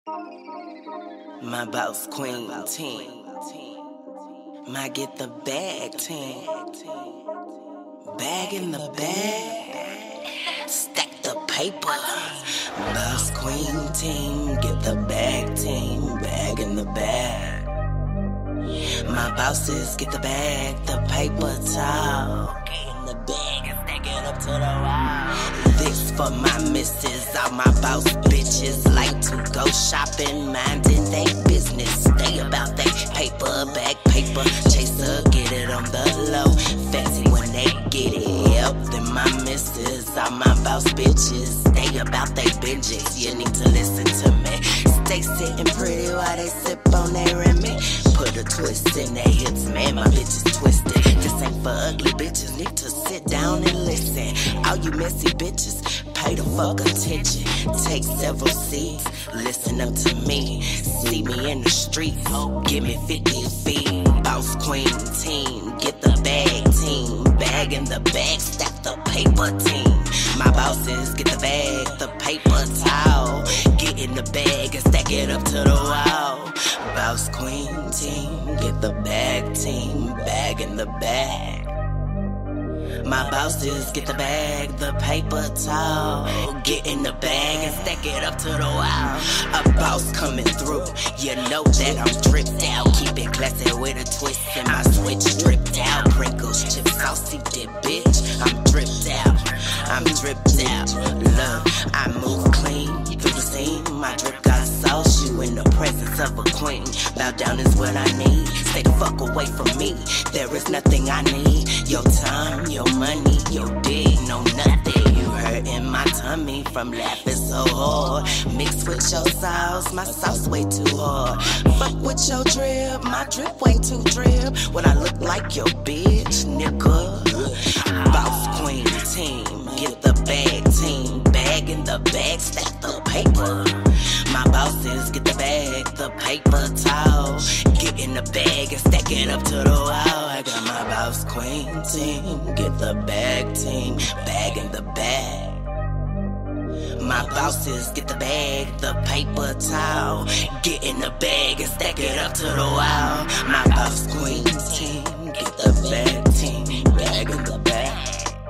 My boss queen team. My get the bag team. Bag in the bag. Stack the paper. Boss queen team. Get the bag team. Bag in the bag. My bosses get the bag, the paper towel. Get in the bag and stack it up to the wall. This for my missus, all my boss bitches like to go shopping, minding they business. Stay about they paper, bag paper, chaser, get it on the low. Fancy when they get it, yep. Then my missus, all my boss bitches, stay about they binges. You need to listen to me. Stay sitting pretty while they sip on their Remy. Put a twist in their hips, man, my bitch is twisted. This ain't for ugly bitches, need to sit down and listen. All you messy bitches, pay the fuck attention. Take several seats, listen up to me. See me in the street, oh, give me 50 feet. Boss queen team, get the bag team. Bag in the bag, stack the paper team. My bosses get the bag, the paper towel. Get in the bag and stack it up to the wall. Boss queen team, get the bag team. Bag in the bag. My bosses get the bag, the paper towel. Get in the bag and stack it up to the wall. A boss coming through, you know that I'm dripped out. Keep it classy with a twist and my switch dripped out. Crinkles, chips, saucy dip, bitch. I'm dripped out, I'm dripped out. Look, I move clean through the scene. My drip got sauce, you in the presence of a queen. Bow down is what I need, stay the fuck away from me. There is nothing I need, your time, your money, your dick, no nothing. You hurting my tummy from laughing so hard. Mixed with your sauce, my sauce way too hard. Fuck with your drip, my drip way too drip. When I look like your bitch, nigga. Boss queen team, get the bag team. Bag in the bag, stack the paper. My bosses get the bag, the paper towel. Get in the bag and stack it up to the wall. I got my boss queen team, get the bag team. Bag in the bag. My bosses get the bag, the paper towel. Get in the bag and stack it up to the wall. My boss queen team, get the bag team. Bag in the bag.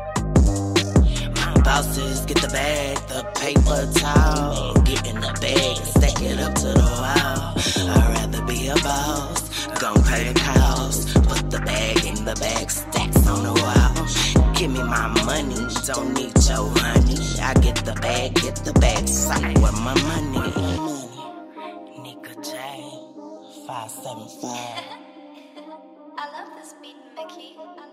Bosses get the bag, the paper towel. Get in the bag and stack it up to the wall. I'd rather be a boss, gon' pay the cost. Put the bag in the bag, stacks on the wall. Give me my money, don't need your honey. I get the bag, sight with my money. Nika J, 575. I love this beat, Mickey.